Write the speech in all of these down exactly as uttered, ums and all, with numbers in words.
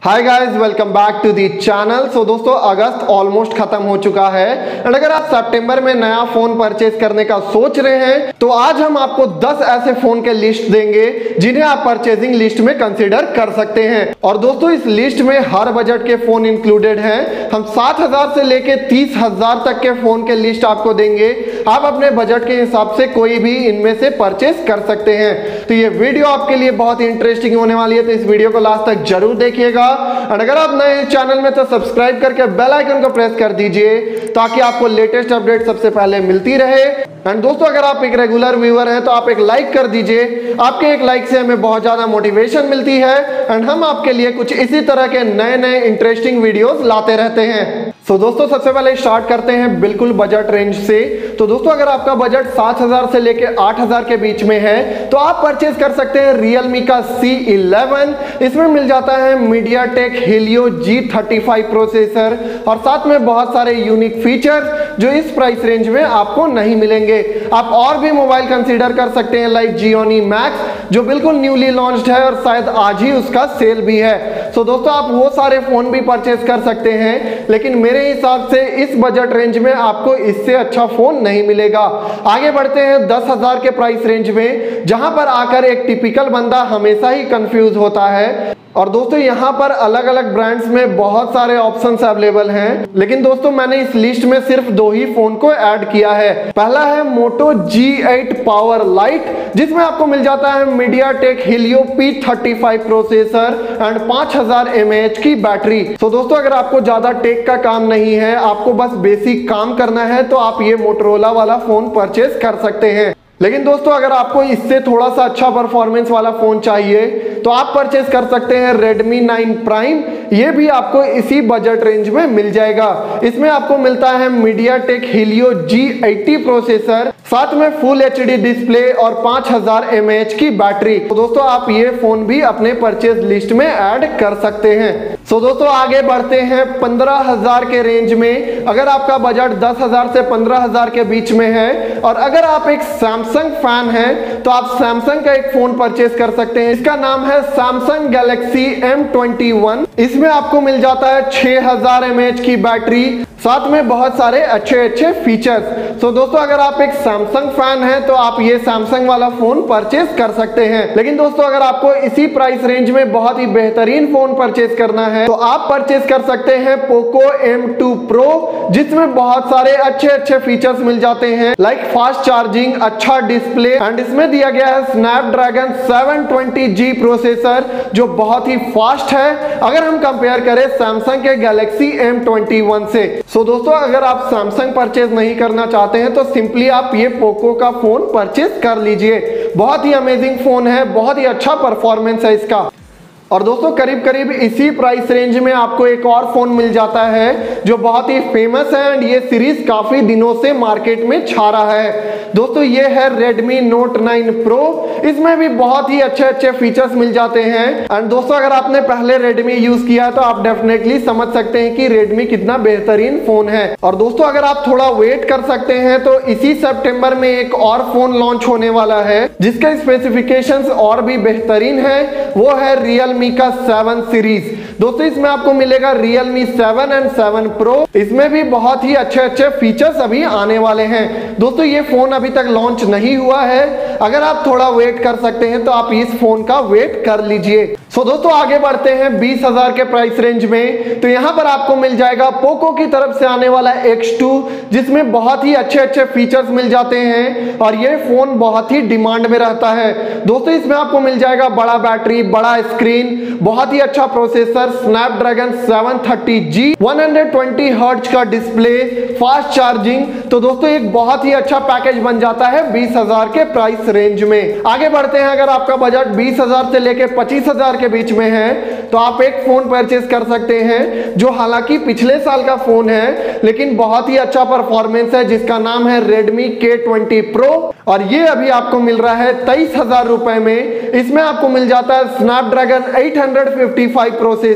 Hi guys, welcome back to the channel. So दोस्तों, अगस्त almost खत्म हो चुका है एंड अगर आप सितंबर में नया फोन परचेज करने का सोच रहे हैं तो आज हम आपको दस ऐसे फोन के लिस्ट देंगे जिन्हें आप परचेजिंग लिस्ट में कंसीडर कर सकते हैं। और दोस्तों, इस लिस्ट में हर बजट के फोन इंक्लूडेड हैं। हम सात हजार से लेके तीस हजार तक के फोन के लिस्ट आपको देंगे। आप अपने बजट के हिसाब से कोई भी इनमें से परचेज कर सकते हैं। तो ये वीडियो आपके लिए बहुत ही इंटरेस्टिंग होने वाली है, तो इस वीडियो को लास्ट तक जरूर देखिएगा। और अगर आप नए चैनल में तो सब्सक्राइब करके बेल आइकन को प्रेस कर दीजिए ताकि आपको लेटेस्ट अपडेट सबसे पहले मिलती रहे। एंड दोस्तों, अगर आप एक रेगुलर व्यूअर हैं तो आप एक लाइक कर दीजिए। आपके एक लाइक से हमें बहुत ज्यादा मोटिवेशन मिलती है एंड हम आपके लिए कुछ इसी तरह के नए नए इंटरेस्टिंग वीडियोस लाते रहते हैं। सो so, दोस्तों, सबसे पहले स्टार्ट करते हैं बिल्कुल बजट रेंज से। तो दोस्तों, अगर आपका बजट सात हजार से लेके आठ हजार के बीच में है तो आप परचेज कर सकते हैं Realme का सी इलेवन। इसमें मिल जाता है MediaTek Helio G thirty five processor और साथ में बहुत सारे यूनिक फीचर्स जो इस प्राइस रेंज में आपको नहीं मिलेंगे। आप और भी मोबाइल कंसीडर कर सकते हैं लाइक Xiaomi मैक्स जो बिल्कुल न्यूली लॉन्च्ड है और शायद आज ही उसका सेल भी है। सो so, दोस्तों, आप वो सारे फोन भी परचेज कर सकते हैं, लेकिन मेरे हिसाब से इस बजट रेंज में आपको इससे अच्छा फोन नहीं मिलेगा। आगे बढ़ते हैं दस हजार के प्राइस रेंज में, जहां पर आकर एक टिपिकल बंदा हमेशा ही कंफ्यूज होता है। और दोस्तों, यहाँ पर अलग अलग ब्रांड्स में बहुत सारे ऑप्शंस अवेलेबल हैं, लेकिन दोस्तों मैंने इस लिस्ट में सिर्फ दो ही फोन को ऐड किया है। पहला है Moto G eight power lite, जिसमें आपको मिल जाता है MediaTek Helio P thirty five processor and पांच हजार एम ए एच की बैटरी। तो दोस्तों, अगर आपको ज्यादा टेक का काम नहीं है, आपको बस बेसिक काम करना है, तो आप ये मोटोरोला वाला फोन परचेज कर सकते हैं। लेकिन दोस्तों, अगर आपको इससे थोड़ा सा अच्छा परफॉर्मेंस वाला फोन चाहिए तो आप परचेज कर सकते हैं Redmi नाइन Prime। ये भी आपको इसी बजट रेंज में मिल जाएगा। इसमें आपको मिलता है MediaTek Helio G eighty processor, साथ में फुल एच डी डिस्प्ले और पांच हजार एम ए एच की बैटरी। तो दोस्तों, आप ये फोन भी अपने परचेज लिस्ट में ऐड कर सकते हैं। सो दोस्तों, आगे बढ़ते हैं पंद्रह हजार के रेंज में। अगर आपका बजट दस हजार से पंद्रह हजार के बीच में है और अगर आप एक सैमसंग फैन हैं तो आप सैमसंग का एक फोन परचेज कर सकते हैं। इसका नाम है Samsung Galaxy M twenty one. इसमें आपको मिल जाता है छह हजार एम ए एच की बैटरी, साथ में बहुत सारे अच्छे अच्छे फीचर्स। तो दोस्तों, अगर आप एक सैमसंग फैन हैं तो आप ये सैमसंग वाला फोन परचेज कर सकते हैं। लेकिन दोस्तों, अगर आपको इसी प्राइस रेंज में बहुत ही बेहतरीन फोन परचेज करना है तो आप परचेज कर सकते हैं Poco एम टू Pro, जिसमें बहुत सारे अच्छे अच्छे फीचर्स मिल जाते हैं लाइक फास्ट चार्जिंग, अच्छा डिस्प्ले एंड इसमें दिया गया है Snapdragon seven twenty G processor जो बहुत ही फास्ट है अगर हम कंपेयर करें सैमसंग के Galaxy एम ट्वेंटी वन से। सो so, दोस्तों, अगर आप सैमसंग परचेज नहीं करना चाहते हैं तो सिंपली आप ये पोको का फोन परचेज कर लीजिए। बहुत ही अमेजिंग फोन है, बहुत ही अच्छा परफॉर्मेंस है इसका। और दोस्तों, करीब करीब इसी प्राइस रेंज में आपको एक और फोन मिल जाता है जो बहुत ही फेमस है एंड ये सीरीज काफी दिनों से मार्केट में छा रहा है। दोस्तों, ये है Redmi Note नाइन Pro। इसमें भी बहुत ही अच्छे अच्छे फीचर्स मिल जाते हैं एंड दोस्तों, अगर आपने पहले Redmi यूज किया है तो आप डेफिनेटली समझ सकते हैं कि Redmi कितना बेहतरीन फोन है। और दोस्तों, अगर आप थोड़ा वेट कर सकते हैं तो इसी सितंबर में एक और फोन लॉन्च होने वाला है जिसके स्पेसिफिकेशंस और भी बेहतरीन है। वो है Realme का सेवन सीरीज। दोस्तों, इसमें आपको मिलेगा Realme seven and seven Pro। इसमें भी बहुत ही अच्छे अच्छे फीचर्स अभी आने वाले हैं। दोस्तों, ये फोन अभी तक लॉन्च नहीं हुआ है। अगर आप थोड़ा वेट कर सकते हैं तो आप इस फोन का वेट कर लीजिए। सो दोस्तों, आगे बढ़ते हैं बीस हजार के प्राइस रेंज में। तो यहां पर आपको मिल जाएगा पोको की तरफ से आने वाला एक्स टू, जिसमें बहुत ही अच्छे अच्छे फीचर्स मिल जाते हैं और ये फोन बहुत ही डिमांड में रहता है। दोस्तों, इसमें आपको मिल जाएगा बड़ा बैटरी, बड़ा स्क्रीन, बहुत ही अच्छा processor, Snapdragon seven thirty G, one hundred twenty hertz का डिस्प्ले, फास्ट चार्जिंग। तो दोस्तों, एक बहुत ही अच्छा पैकेज बन जाता है बीस हजार के प्राइस रेंज में। आगे बढ़ते हैं, अगर आपका बजट बीस हजार से लेके पच्चीस हजार के बीच में है तो आप एक फोन परचेज कर सकते हैं जो हालांकि पिछले साल का फोन है लेकिन बहुत ही अच्छा परफॉर्मेंस है, जिसका नाम है Redmi के ट्वेंटी Pro और ये अभी आपको मिल रहा है तेईस हजार रुपए में। इसमें आपको मिल जाता है Snapdragon eight fifty five processor,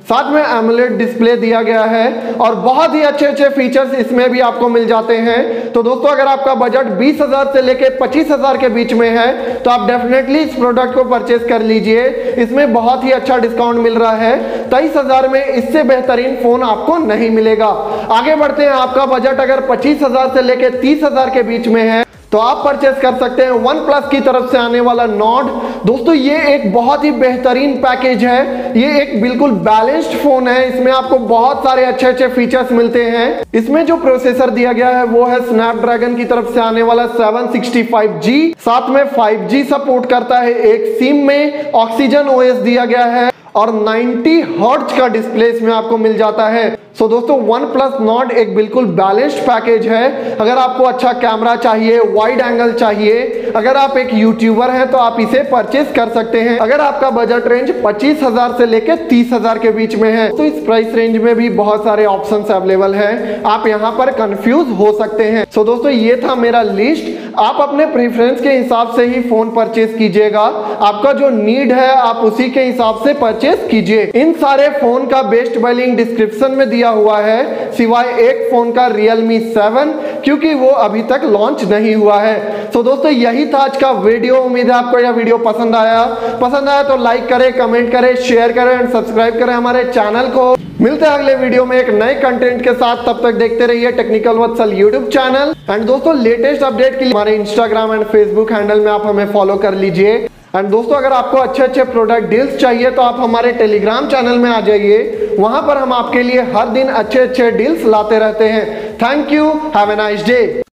साथ में एमोलेड डिस्प्ले दिया गया है और बहुत ही अच्छे अच्छे फीचर्स इसमें भी आपको मिल जाते हैं। तो दोस्तों अगर आपका बजट बीस हजार से लेके पच्चीस हजार के बीच में है तो आप डेफिनेटली इस प्रोडक्ट को परचेज कर लीजिए। इसमें बहुत ही अच्छा डिस्काउंट मिल रहा है। तेईस हजार में इससे बेहतरीन फोन आपको नहीं मिलेगा। आगे बढ़ते हैं, आपका बजट अगर पच्चीस हजार से लेके तीस हजार के बीच में है तो आप परचेस कर सकते हैं वन प्लस की तरफ से आने वाला नॉर्ड। दोस्तों ये एक बहुत ही बेहतरीन पैकेज है। ये एक बिल्कुल बैलेंस्ड फोन है। इसमें आपको बहुत सारे अच्छे अच्छे फीचर्स मिलते हैं। इसमें जो प्रोसेसर दिया गया है वो है स्नैपड्रैगन की तरफ से आने वाला सेवन सिक्सटी फाइव जी। साथ में फाइव जी सपोर्ट करता है। एक सिम में ऑक्सीजन ओएस दिया गया है और नब्बे हर्ट्ज का डिस्प्ले इसमें आपको मिल जाता है। सो so, दोस्तों वन प्लस नॉर्ड एक बिल्कुल बैलेंस्ड पैकेज है। अगर आपको अच्छा कैमरा चाहिए, वाइड एंगल चाहिए, अगर आप एक यूट्यूबर हैं तो आप इसे परचेज कर सकते हैं। अगर आपका बजट रेंज पच्चीस हजार से लेके तीस हजार के बीच में है तो इस प्राइस रेंज में भी बहुत सारे ऑप्शंस अवेलेबल हैं। आप यहाँ पर कंफ्यूज हो सकते हैं। सो so, दोस्तों ये था मेरा लिस्ट। आप अपने प्रेफरेंस के हिसाब से ही फोन परचेज कीजिएगा। आपका जो नीड है आप उसी के हिसाब से परचेज कीजिए। इन सारे फोन का बेस्ट बाय डिस्क्रिप्शन में दिया हुआ है, सिवाय एक फोन का Realme सेवन, क्योंकि वो अभी तक लॉन्च नहीं हुआ है। तो दोस्तों यही था आज का वीडियो। उम्मीद है आपको यह वीडियो पसंद आया। पसंद आया तो लाइक करें, कमेंट करें, शेयर करें एंड सब्सक्राइब करें हमारे चैनल को। मिलते हैं अगले वीडियो में एक नए कंटेंट के साथ। तब तक देखते रहिए technical Vatsal YouTube channel. And दोस्तों लेटेस्ट अपडेट के लिए हमारे इंस्टाग्राम एंड फेसबुक हैंडल में आप हमें फॉलो कर लीजिए। एंड दोस्तों अगर आपको अच्छे अच्छे प्रोडक्ट डील्स चाहिए तो आप हमारे टेलीग्राम चैनल में आ जाइए। वहां पर हम आपके लिए हर दिन अच्छे अच्छे डील्स लाते रहते हैं। Thank you, have a nice day.